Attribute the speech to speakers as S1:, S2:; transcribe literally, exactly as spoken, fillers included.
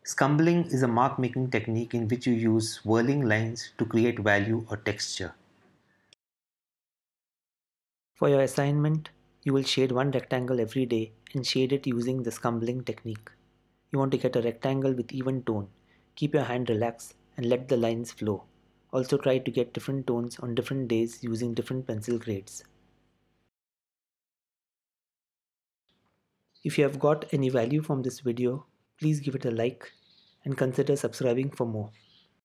S1: Scumbling is a mark making technique in which you use swirling lines to create value or texture. For your assignment, you will shade one rectangle every day and shade it using the scumbling technique. You want to get a rectangle with even tone. Keep your hand relaxed and let the lines flow. Also try to get different tones on different days using different pencil grades. If you have got any value from this video, please give it a like and consider subscribing for more.